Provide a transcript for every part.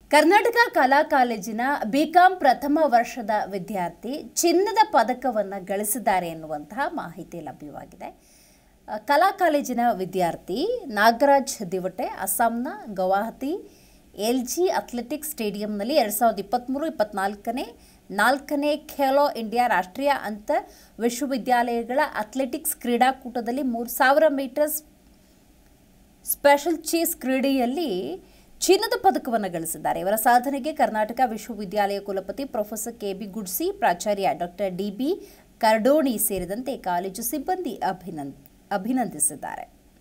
ಕರ್ನಾಟಕ ಕಲಾ ಕಾಲೇಜಿನ ಬಿಕಾಂ ಪ್ರಥಮ ವರ್ಷದ ವಿದ್ಯಾರ್ಥಿ ಚಿನ್ನದ ಪದಕವನ್ನು ಗಳಿಸಿದ್ದಾರೆ ಎನ್ನುವಂತಹ ಮಾಹಿತಿ ಲಭ್ಯವಾಗಿದೆ. ಕಲಾ ಕಾಲೇಜಿನ ವಿದ್ಯಾರ್ಥಿ ನಾಗರಾಜ್ ದಿವಟೆ ಅಸ್ಸಾಂನ ಗವಾಹತಿ ಎಲ್ಜಿ ಅಥ್ಲೆಟಿಕ್ಸ್ ಸ್ಟೇಡಿಯಂನಲ್ಲಿ 2023-24ನೇ 4ನೇ ಖೇಲೋ ಇಂಡಿಯಾ ರಾಷ್ಟ್ರೀಯ ಅಂತರ್ ವಿಶ್ವವಿದ್ಯಾಲಯಗಳ ಅಥ್ಲೆಟಿಕ್ಸ್ ಕ್ರೀಡಾಕೂಟದಲ್ಲಿ 3000 ಮೀಟರ್ ಸ್ಪೆಷಲ್ ಚೇಸ್ ಕ್ರೀಡೆಯಲ್ಲಿ ಚಿನ್ನದ ಪದಕವನ್ನು ಗಳಿಸಿದ್ದಾರೆ. ಇವರ ಸಾಧನೆಗೆ ಕರ್ನಾಟಕ ವಿಶ್ವವಿದ್ಯಾಲಯ ಕುಲಪತಿ ಪ್ರೊಫೆಸರ್ ಕೆಬಿ ಗುಡ್ಸಿ, ಪ್ರಾಚಾರ್ಯ ಡಾಕ್ಟರ್ ಡಿಬಿ ಕರ್ಡೋಣಿ ಸೇರಿದಂತೆ ಕಾಲೇಜು ಸಿಬ್ಬಂದಿ ಅಭಿನಂದಿಸಿದ್ದಾರೆ.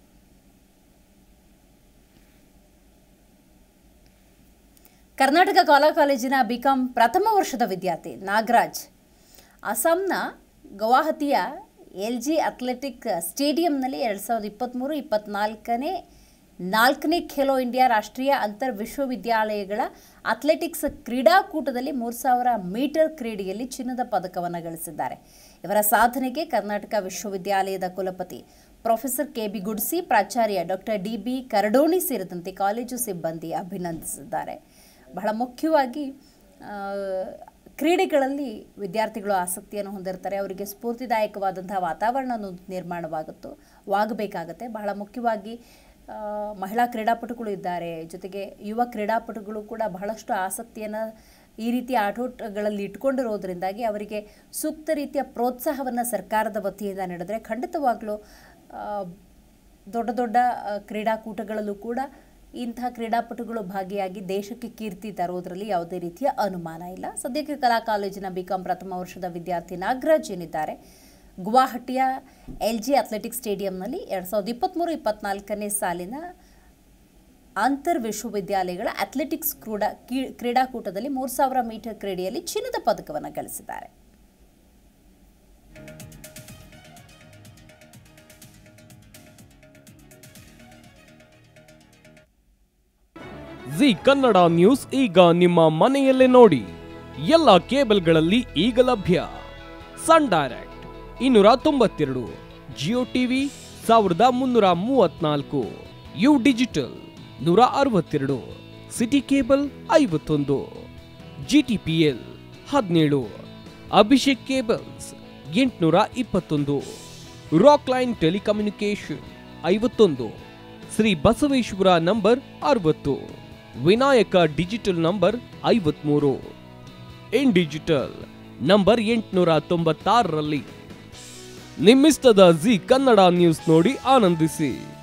ಕರ್ನಾಟಕ ಕಲಾ ಕಾಲೇಜಿನ ಬಿಕಾಂ ಪ್ರಥಮ ವರ್ಷದ ವಿದ್ಯಾರ್ಥಿ ನಾಗರಾಜ್ ಅಸ್ಸಾಂನ ಗವಾಹತಿಯ ಎಲ್ಜಿ ಅಥ್ಲೆಟಿಕ್ ಸ್ಟೇಡಿಯಂನಲ್ಲಿ 2023-24ನೇ 4ನೇ ಖೇಲೋ ಇಂಡಿಯಾ ರಾಷ್ಟ್ರೀಯ ಅಂತರ್ ವಿಶ್ವವಿದ್ಯಾಲಯಗಳ ಅಥ್ಲೆಟಿಕ್ಸ್ ಕ್ರೀಡಾಕೂಟದಲ್ಲಿ 3000 ಮೀಟರ್ ಕ್ರೀಡೆಯಲ್ಲಿ ಚಿನ್ನದ ಪದಕವನ್ನು ಗಳಿಸಿದ್ದಾರೆ. ಇವರ ಸಾಧನೆಗೆ ಕರ್ನಾಟಕ ವಿಶ್ವವಿದ್ಯಾಲಯದ ಕುಲಪತಿ ಪ್ರೊಫೆಸರ್ ಕೆಬಿ ಗುಡ್ಸಿ, ಪ್ರಾಚಾರ್ಯ ಡಾಕ್ಟರ್ ಡಿಬಿ ಕರ್ಡೋಣಿ ಸೇರಿದಂತೆ ಕಾಲೇಜು ಸಿಬ್ಬಂದಿ ಅಭಿನಂದಿಸಿದ್ದಾರೆ. ಬಹಳ ಮುಖ್ಯವಾಗಿ ಕ್ರೀಡೆಗಳಲ್ಲಿ ವಿದ್ಯಾರ್ಥಿಗಳು ಆಸಕ್ತಿಯನ್ನು ಹೊಂದಿರ್ತಾರೆ. ಅವರಿಗೆ ಸ್ಫೂರ್ತಿದಾಯಕವಾದಂತಹ ವಾತಾವರಣ ನಿರ್ಮಾಣವಾಗಬೇಕಾಗತ್ತೆ. ಬಹಳ ಮುಖ್ಯವಾಗಿ ಮಹಿಳಾ ಕ್ರೀಡಾಪಟುಗಳು ಇದ್ದಾರೆ, ಜೊತೆಗೆ ಯುವ ಕ್ರೀಡಾಪಟುಗಳು ಕೂಡ ಬಹಳಷ್ಟು ಆಸಕ್ತಿಯನ್ನು ಈ ರೀತಿ ಆಟೋಟಗಳಲ್ಲಿ ಇಟ್ಕೊಂಡಿರೋದ್ರಿಂದಾಗಿ ಅವರಿಗೆ ಸೂಕ್ತ ರೀತಿಯ ಪ್ರೋತ್ಸಾಹವನ್ನು ಸರ್ಕಾರದ ವತಿಯಿಂದ ನೀಡಿದ್ರೆ ಖಂಡಿತವಾಗ್ಲೂ ದೊಡ್ಡ ದೊಡ್ಡ ಕ್ರೀಡಾಕೂಟಗಳಲ್ಲೂ ಕೂಡ ಇಂತಹ ಕ್ರೀಡಾಪಟುಗಳು ಭಾಗಿಯಾಗಿ ದೇಶಕ್ಕೆ ಕೀರ್ತಿ ತರೋದರಲ್ಲಿ ಯಾವುದೇ ರೀತಿಯ ಅನುಮಾನ ಇಲ್ಲ. ಸದ್ಯಕ್ಕೆ ಕಲಾ ಕಾಲೇಜಿನ ಬಿಕಾಂ ಪ್ರಥಮ ವರ್ಷದ ವಿದ್ಯಾರ್ಥಿ ನಾಗರಾಜ್ ಏನಿದ್ದಾರೆ, ಗುವಾಹಟಿಯ ಎಲ್ಜಿ ಅಥ್ಲೆಟಿಕ್ಸ್ ಸ್ಟೇಡಿಯಂನಲ್ಲಿ 2023-24ನೇ ಸಾಲಿನ ಅಂತರ್ ವಿಶ್ವವಿದ್ಯಾಲಯಗಳ ಅಥ್ಲೆಟಿಕ್ಸ್ ಕ್ರೀಡಾಕೂಟದಲ್ಲಿ 3000 ಮೀಟರ್ ಕ್ರೀಡೆಯಲ್ಲಿ ಚಿನ್ನದ ಪದಕವನ್ನು ಗಳಿಸಿದ್ದಾರೆ. ಜಿ ಕನ್ನಡ ನ್ಯೂಸ್ ಈಗ ನಿಮ್ಮ ಮನೆಯಲ್ಲೇ ನೋಡಿ. ಎಲ್ಲ ಕೇಬಲ್ಗಳಲ್ಲಿ ಈಗ ಲಭ್ಯ. Sun Direct 292, Jio TV 1334, U Digital 162, City Cable 51, GTPL 17, Abhishek cables 821, Rockline telecommunication 51, Shri Basaveshwara number 60, Vinayaka digital number 53, in digital number 896ರಲ್ಲಿ ನಿಮ್ಮಿಸ್ತದ ಜಿ ಕನ್ನಡ ನ್ಯೂಸ್ ನೋಡಿ ಆನಂದಿಸಿ.